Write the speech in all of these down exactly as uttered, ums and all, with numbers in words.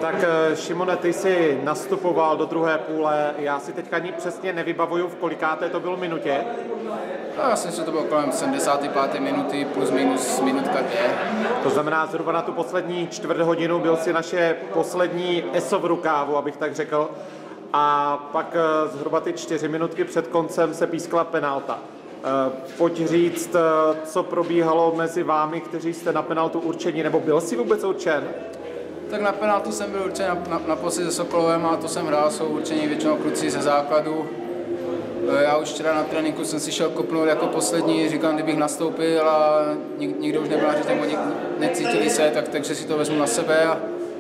Tak Šimone, ty jsi nastupoval do druhé půle, já si teďka ani přesně nevybavuju, v kolikáté to bylo minutě. Já myslím, že to bylo kolem sedmdesáté páté minuty, plus minus minutka dvě. To znamená, zhruba na tu poslední čtvrt hodinu byl si naše poslední eso v rukávu, abych tak řekl. A pak zhruba ty čtyři minutky před koncem se pískla penalta. Pojď říct, co probíhalo mezi vámi, kteří jste na penaltu určení, nebo byl jsi vůbec určen? Tak na penaltu jsem byl určen na, na, naposledy se Sokolovem a to jsem hrál, jsou určení většinou kluci ze základu. Já už včera na tréninku jsem si šel kopnout jako poslední, říkám, kdybych nastoupil a nik, nikdo už nebyl na řetěm, oni necítili se, tak, takže si to vezmu na sebe. A,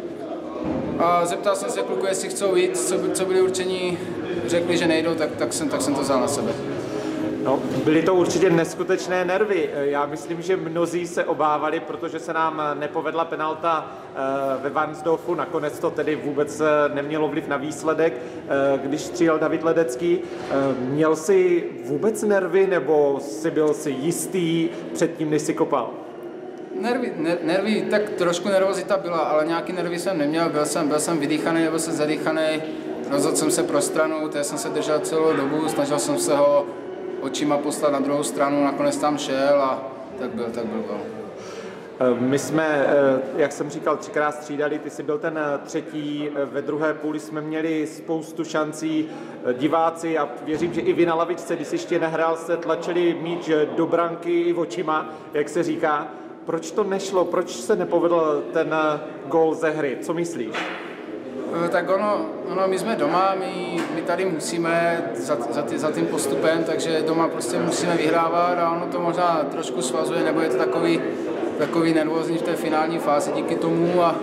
a zeptal jsem se kluku, jestli chcou jít, co, co byli určení, řekli, že nejdou, tak, tak, jsem, tak jsem to vzal na sebe. No, byly to určitě neskutečné nervy. Já myslím, že mnozí se obávali, protože se nám nepovedla penalta ve Varnsdorfu. Nakonec to tedy vůbec nemělo vliv na výsledek, když střílel David Ledecký. Měl jsi vůbec nervy, nebo jsi byl si jistý předtím, než jsi kopal? Nervy, ner, nervy, tak trošku nervozita byla, ale nějaký nervy jsem neměl. Byl jsem, byl jsem vydýchaný, nebo jsem zadýchaný. Rozhodl jsem se pro stranu, té jsem se držel celou dobu, snažil jsem se ho očima poslat na druhou stranu, nakonec tam šel a tak byl, tak byl gol. My jsme, jak jsem říkal, třikrát střídali, ty jsi byl ten třetí, ve druhé půli jsme měli spoustu šancí, diváci a věřím, že i vy na lavičce, když jsi ještě nehrál, se tlačili míč do branky i očima, jak se říká. Proč to nešlo, proč se nepovedl ten gól ze hry, co myslíš? Tak ono, ono, my jsme doma, my, my tady musíme za, za, ty, za tím postupem, takže doma prostě musíme vyhrávat a ono to možná trošku svazuje, nebo je to takový, takový nervózní v té finální fázi díky tomu a,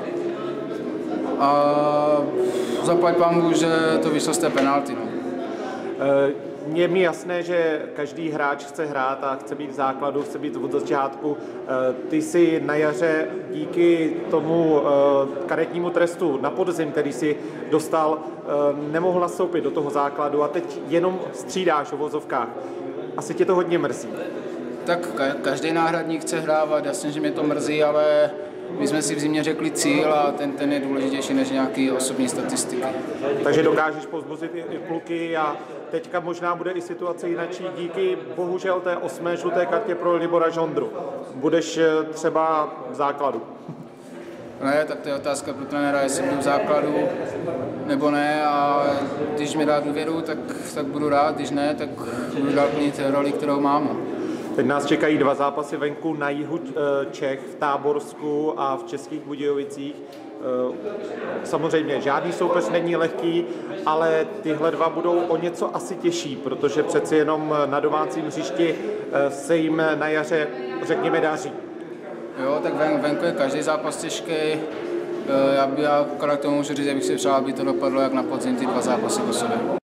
a zaplať pánbůh, že to vyšlo z té penalty. No. Je mi jasné, že každý hráč chce hrát a chce být v základu, chce být od začátku. Ty si na jaře díky tomu karetnímu trestu na podzim, který si dostal, nemohl nastoupit do toho základu a teď jenom střídáš v vozovkách. Asi tě to hodně mrzí. Tak každý náhradník chce hrávat, jasně, že mě to mrzí, ale my jsme si v zimě řekli cíl a ten, ten je důležitější než nějaký osobní statistiky. Takže dokážeš povzbudit i kluky a teďka možná bude i situace jinačí díky bohužel té osmé žluté kartě pro Libora Žondru. Budeš třeba v základu? Ne, tak to je otázka pro trenéra, jestli budu v základu nebo ne a když mi dá důvěru, tak, tak budu rád, když ne, tak budu dál plnit roli, kterou mám. Teď nás čekají dva zápasy venku na jihu Čech, v Táborsku a v Českých Budějovicích. Samozřejmě žádný soupeř není lehký, ale tyhle dva budou o něco asi těžší, protože přeci jenom na domácím hřišti se jim na jaře, řekněme, daří. Jo, tak ven, venku je každý zápas těžký. Já bych akorát k tomu můžu říct, že bych si přál, aby to dopadlo jak na podzim ty dva zápasy po sobě.